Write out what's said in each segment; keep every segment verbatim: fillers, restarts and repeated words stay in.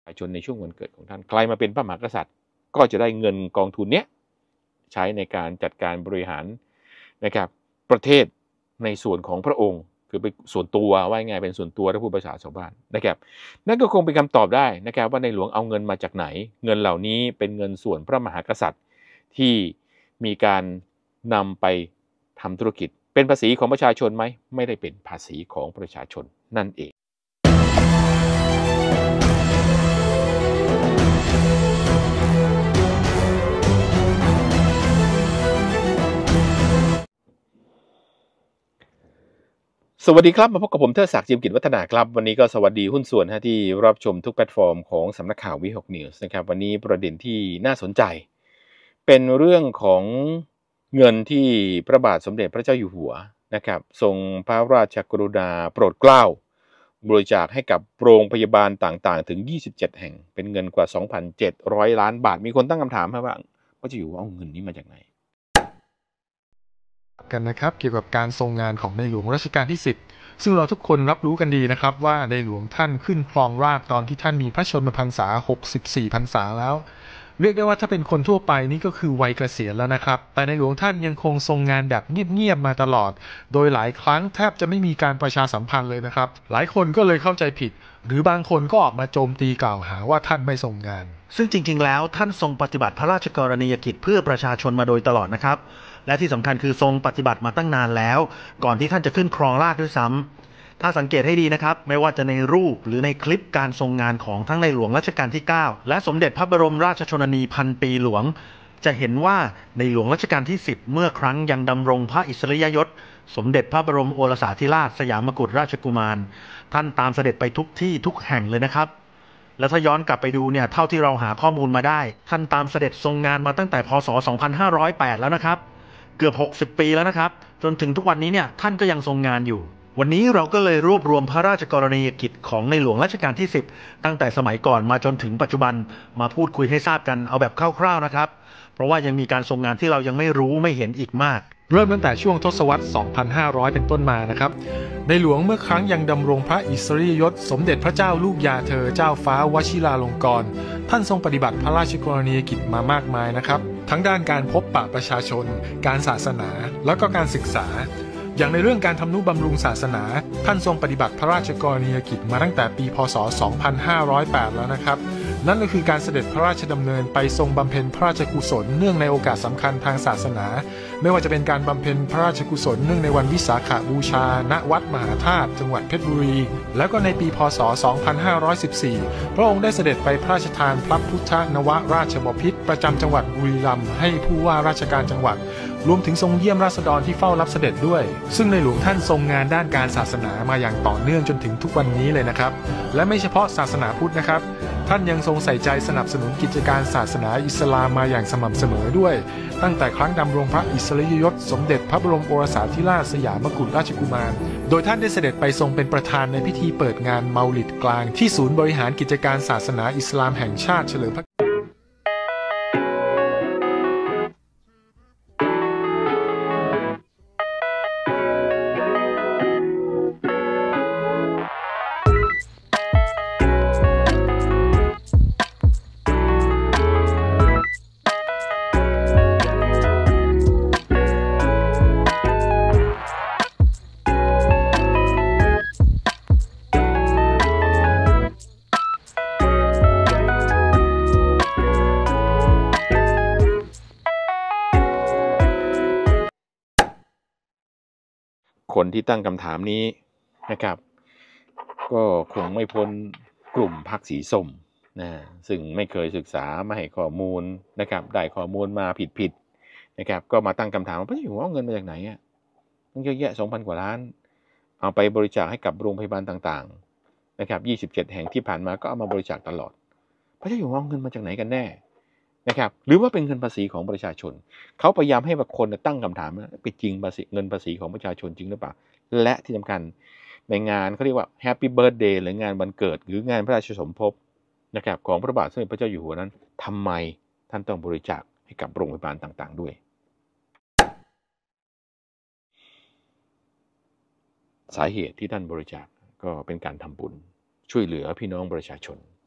ประชาชนในช่วงวันเกิดของท่านใครมาเป็นพระมหากษัตริย์ก็จะได้เงินกองทุนเนี้ยใช้ในการจัดการบริหารนะครับประเทศในส่วนของพระองค์คือเป็นส่วนตัวว่าไงเป็นส่วนตัวถ้าพูดภาษาชาวบ้านนะครับนั่นก็คงเป็นคำตอบได้นะครับว่าในหลวงเอาเงินมาจากไหนเงินเหล่านี้เป็นเงินส่วนพระมหากษัตริย์ที่มีการนำไปทำธุรกิจเป็นภาษีของประชาชนไหมไม่ได้เป็นภาษีของประชาชนนั่นเองสวัสดีครับมาพบกับผมเทิดศักดิ์ จิมกิจวัฒนาครับวันนี้ก็สวัสดีหุ้นส่วนที่รับชมทุกแพลตฟอร์มของสำนักข่าววิหกนิวส์นะครับวันนี้ประเด็นที่น่าสนใจเป็นเรื่องของเงินที่พระบาทสมเด็จพระเจ้าอยู่หัวนะครับทรงพระราชกรุณาโปรดเกล้าบริจาคให้กับโรงพยาบาลต่างๆถึงยี่สิบเจ็ดแห่งเป็นเงินกว่า สองพันเจ็ดร้อย ล้านบาทมีคนตั้งคำถามว่าพระเจ้าอยู่หัวเอาเงินนี้มาจากไหนกันนะครับเกี่ยวกับการทรงงานของในหลวงรัชกาลที่สิบซึ่งเราทุกคนรับรู้กันดีนะครับว่าในหลวงท่านขึ้นครองราชย์ตอนที่ท่านมีพระชนมพรรษาหกสิบสี่พรรษาแล้วเรียกได้ว่าถ้าเป็นคนทั่วไปนี่ก็คือวัยเกษียณแล้วนะครับแต่ในหลวงท่านยังคงทรงงานแบบเงียบๆมาตลอดโดยหลายครั้งแทบจะไม่มีการประชาสัมพันธ์เลยนะครับหลายคนก็เลยเข้าใจผิดหรือบางคนก็ออกมาโจมตีกล่าวหาว่าท่านไม่ทรงงานซึ่งจริงๆแล้วท่านทรงปฏิบัติพระราชกรณียกิจเพื่อประชาชนมาโดยตลอดนะครับและที่สำคัญคือทรงปฏิบัติมาตั้งนานแล้วก่อนที่ท่านจะขึ้นครองราชย์ด้วยซ้ำถ้าสังเกตให้ดีนะครับไม่ว่าจะในรูปหรือในคลิปการทรงงานของทั้งในหลวงรัชกาลที่เก้าและสมเด็จพระบรมราชชนนีพันปีหลวงจะเห็นว่าในหลวงรัชกาลที่สิบเมื่อครั้งยังดำรงพระอิสริยยศสมเด็จพระบรมโอรสาธิราชสยามกุฎราชกุมารท่านตามเสด็จไปทุกที่ทุกแห่งเลยนะครับแล้วถ้าย้อนกลับไปดูเนี่ยเท่าที่เราหาข้อมูลมาได้ท่านตามเสด็จทรงงานมาตั้งแต่พ.ศ. สองพันห้าร้อยแปดแล้วนะครับเกือบหกสิบปีแล้วนะครับจนถึงทุกวันนี้เนี่ยท่านก็ยังทรงงานอยู่วันนี้เราก็เลยรวบรวมพระราชกรณียกิจของในหลวงรัชกาลที่สิบตั้งแต่สมัยก่อนมาจนถึงปัจจุบันมาพูดคุยให้ทราบกันเอาแบบคร่าวๆนะครับเพราะว่ายังมีการทรงงานที่เรายังไม่รู้ไม่เห็นอีกมากเริ่มตั้งแต่ช่วงทศวรรษ สองพันห้าร้อย เป็นต้นมานะครับในหลวงเมื่อครั้งยังดำรงพระอิสริยยศสมเด็จพระเจ้าลูกยาเธอเจ้าฟ้าวชิราลงกรณ์ท่านทรงปฏิบัติพระราชกรณียกิจมามากมายนะครับทั้งด้านการพบปะประชาชนการศาสนาแล้วก็การศึกษาอย่างในเรื่องการทำนุบำรุงศาสนาท่านทรงปฏิบัติพระราชกรณียกิจมาตั้งแต่ปีพ.ศ. สองพันห้าร้อยแปด แล้วนะครับนั่นก็คือการเสด็จพระราชดำเนินไปทรงบำเพ็ญพระราชกุศลเนื่องในโอกาสสำคัญทางศาสนาไม่ว่าจะเป็นการบำเพ็ญพระราชกุศลเนื่องในวันวิสาขบูชาณวัดมหาธาตุจังหวัดเพชรบุรีแล้วก็ในปีพ.ศ. สองพันห้าร้อยสิบสี่ พระองค์ได้เสด็จไปพระราชทานพระพุทธนวราชบพิตรประจำจังหวัดบุรีรัมย์ให้ผู้ว่าราชการจังหวัดรวมถึงทรงเยี่ยมราษฎรที่เฝ้ารับเสด็จด้วยซึ่งในหลวงท่านทรงงานด้านการศาสนามาอย่างต่อเนื่องจนถึงทุกวันนี้เลยนะครับและไม่เฉพาะศาสนาพุทธนะครับท่านยังทรงใส่ใจสนับสนุนกิจการศาสนาอิสลามมาอย่างสม่ำเสมอด้วยตั้งแต่ครั้งดำรงพระอิสริยยศสมเด็จพระบรมโอรสาธิราชสยามกุฎราชกุมารโดยท่านได้เสด็จไปทรงเป็นประธานในพิธีเปิดงานเมาลิดกลางที่ศูนย์บริหารกิจการศาสนาอิสลามแห่งชาติเฉลิมพระคนที่ตั้งคำถามนี้นะครับก็คงไม่พ้นกลุ่มพรรคสีส้มนะซึ่งไม่เคยศึกษาไม่ให้ข้อมูลนะครับได้ข้อมูลมาผิดๆนะครับก็มาตั้งคำถามว่าพระเจ้าอยู่หัวเอาเงินมาจากไหนอ่ะมันเยอะแยะ สองพัน กว่าล้านเอาไปบริจาคให้กับโรงพยาบาลต่างๆนะครับยี่สิบเจ็ดแห่งที่ผ่านมาก็เอามาบริจาคตลอดพระเจ้าอยู่หัวเอาเงินมาจากไหนกันแน่นะครับหรือว่าเป็นเงินภาษีของประชาชนเขาพยายามให้บางคนตั้งคำถามว่าเป็นจริงภาษีเงินภาษีของประชาชนจริงหรือเปล่าและที่สำคัญในงานเขาเรียกว่า Happy Birthday หรืองานวันเกิดหรืองานพระราชสมภพนะครับของพระบาทสมเด็จพระเจ้าอยู่หัวนั้นทำไมท่านต้องบริจาคให้กับโรงพยาบาลต่างๆด้วยสาเหตุที่ท่านบริจาคก็เป็นการทำบุญช่วยเหลือพี่น้องประชาชน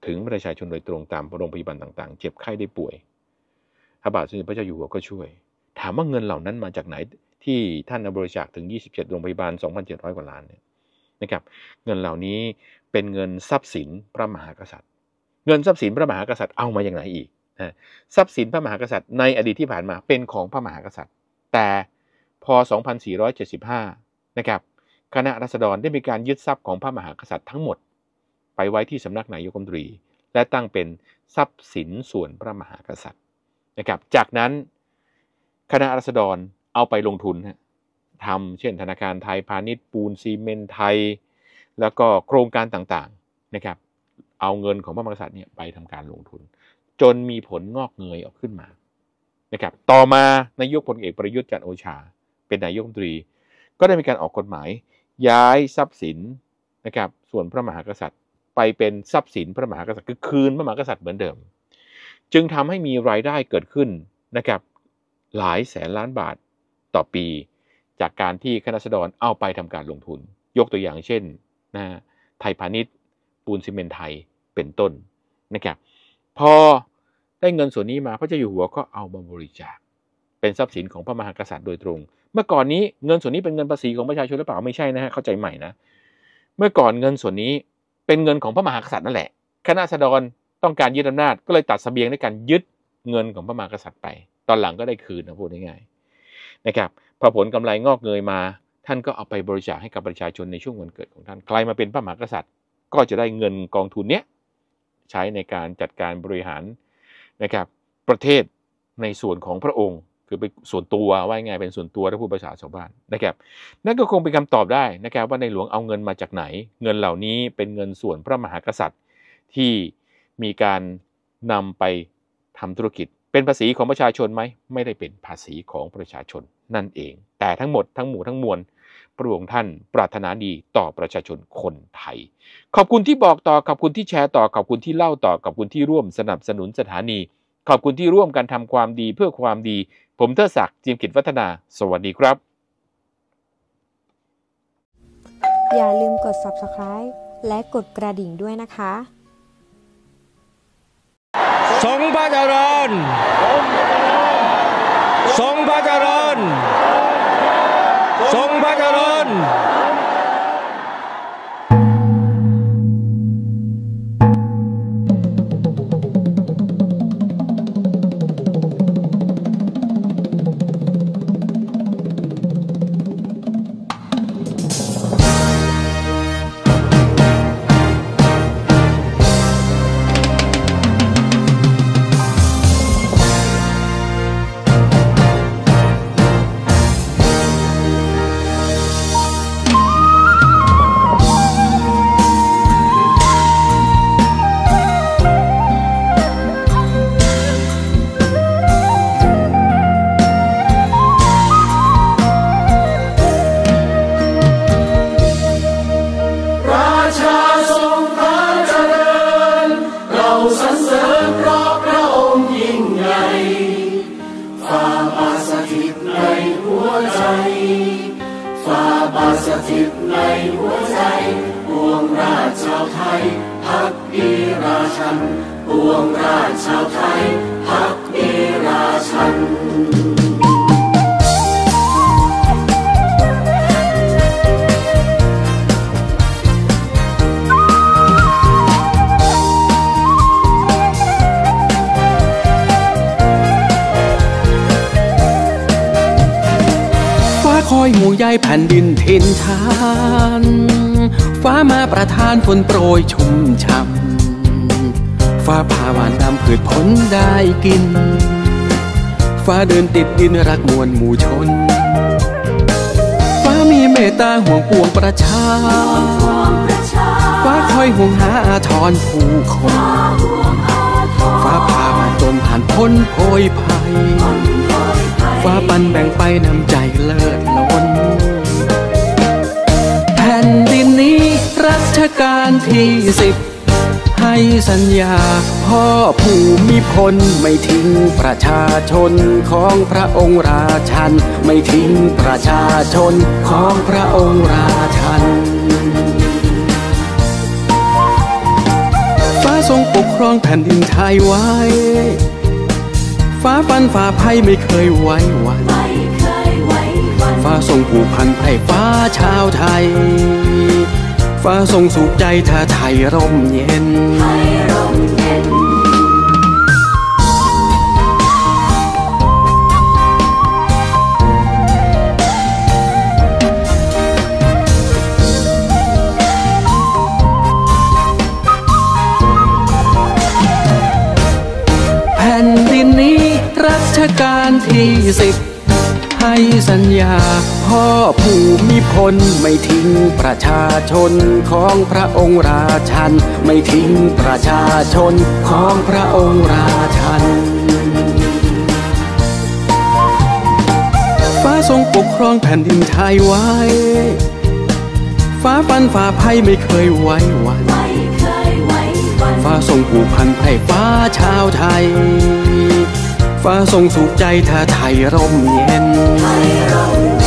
ถึงประชาชนโดยตรงตามโรงพยาบาลต่างๆเจ็บไข้ได้ป่วยพระบาทสมเด็จพระเจ้าอยู่หัวก็ช่วยถามว่าเงินเหล่านั้นมาจากไหนที่ท่านบริจาคถึงยี่สิบเจ็ดโรงพยาบาล สองพันเจ็ดร้อย กว่าล้านเนี่ยนะครับเงินเหล่านี้เป็นเงินทรัพย์สินพระมหากษัตริย์เงินทรัพย์สินพระมหากษัตริย์เอามาอย่างไรอีกนะทรัพย์สินพระมหากษัตริย์ในอดีตที่ผ่านมาเป็นของพระมหากษัตริย์แต่พอ สองพันสี่ร้อยเจ็ดสิบห้า นะครับคณะราษฎรได้มีการยึดทรัพย์ของพระมหากษัตริย์ทั้งหมดไปไว้ที่สำนักนายกรัฐมนตรีและตั้งเป็นทรัพย์สินส่วนพระมหากษัตริย์นะครับจากนั้นคณะราษฎรเอาไปลงทุนทำเช่นธนาคารไทยพาณิชย์ปูนซีเมนต์ไทยแล้วก็โครงการต่างๆนะครับเอาเงินของพระมหากษัตริย์เนี่ยไปทำการลงทุนจนมีผลงอกเงยออกขึ้นมานะครับต่อมานายกพลเอกประยุทธ์จันทร์โอชาเป็นนายกรัฐมนตรีก็ได้มีการออกกฎหมายย้ายทรัพย์สินนะครับส่วนพระมหากษัตริย์ไปเป็นทรัพย์สินพระมหากษัตริย์คือคืนพระมหากษัตริย์เหมือนเดิมจึงทำให้มีรายได้เกิดขึ้นนะครับหลายแสนล้านบาทต่อปีจากการที่คณะราษฎรเอาไปทำการลงทุนยกตัวอย่างเช่นนะไทยพาณิชย์ปูนซีเมนต์ไทยเป็นต้นนะครับพอได้เงินส่วนนี้มาพระเจ้าอยู่หัวก็เอามาบริจาคเป็นทรัพย์สินของพระมหากษัตริย์โดยตรงเมื่อก่อนนี้เงินส่วนนี้เป็นเงินภาษีของประชาชนหรือเปล่าไม่ใช่นะฮะเข้าใจใหม่นะเมื่อก่อนเงินส่วนนี้เป็นเงินของพระมหากษัตริย์นั่นแหละคณะราษฎรต้องการยึดอำนาจก็เลยตัดเสบียงด้วยการยึดเงินของพระมหากษัตริย์ไปตอนหลังก็ได้คืนนะพูดง่ายๆนะครับพอผลกำไรงอกเงยมาท่านก็เอาไปบริจาคให้กับประชาชนในช่วงวันเกิดของท่านใครมาเป็นพระมหากษัตริย์ก็จะได้เงินกองทุนเนี้ยใช้ในการจัดการบริหารนะครับประเทศในส่วนของพระองค์คือเป็นส่วนตัวว่าไงเป็นส่วนตัวถ้าพูดภาษาชาวบ้านนะครับนั่นก็คงเป็นคำตอบได้นะครับว่าในหลวงเอาเงินมาจากไหนเงินเหล่านี้เป็นเงินส่วนพระมหากษัตริย์ที่มีการนำไปทำธุรกิจเป็นภาษีของประชาชนไหมไม่ได้เป็นภาษีของประชาชนนั่นเองแต่ทั้งหมดทั้งหมู่ทั้งมวลพระองค์ท่านปรารถนาดีต่อประชาชนคนไทยขอบคุณที่บอกต่อขอบคุณที่แชร์ต่อขอบคุณที่เล่าต่อขอบคุณที่ร่วมสนับสนุนสถานีขอบคุณที่ร่วมกันทำความดีเพื่อความดีผมเทิดศักดิ์ จิมกิจวัฒนาสวัสดีครับอย่าลืมกด ซับสไครบ์ และกดกระดิ่งด้วยนะคะทรงพระเจริญทรงพระเจริญทรงพระเจริญสถิตในหัวใจปวงราชชาวไทยพักดีราชันปวงราชชาวไทยพักดีราชันคอยหมู่ใยแผ่นดินถิ่นฐานฟ้ามาประทานฝนโปรยชุ่มช่ำฟ้าผ่าหวานตามพืชผลได้กินฟ้าเดินติดดินรักมวลหมู่ชนฟ้ามีเมตตาห่วงปวงประชาฟ้าคอยห่วงหาอาทรผู้คนฟ้าผ่าหวานตนผ่านพ้นโพยภัยฟ้าปันแบ่งไปน้ำใจเลิศล้นแผ่นดินนี้รัชกาลที่สิบให้สัญญาพ่อภูมิพลไม่ทิ้งประชาชนของพระองค์ราชันไม่ทิ้งประชาชนของพระองค์ราชันฟ้าทรงปกครองแผ่นดินไทยไว้ฟ้าฟันฝ่าภัยไม่เคยไว้วันฟ้าทรงผูกพันไพร่ฟ้าชาวไทยฟ้าทรงสุขใจถ้าไทยร่มเย็นแผ่นดินนี้รัชกาลที่สิบให้สัญญาพ่อภูมิพลไม่ทิ้งประชาชนของพระองค์ราชันไม่ทิ้งประชาชนของพระองค์ราชันฟ้าทรงปกครองแผ่นดินไทยไว้ฟ้าฟันฝ่าภัยไม่เคยไว้วันฟ้าทรงผูกพันไพร่ฟ้าชาวไทยฟ้าทรงสุขใจถ้าไทยร่มเย็น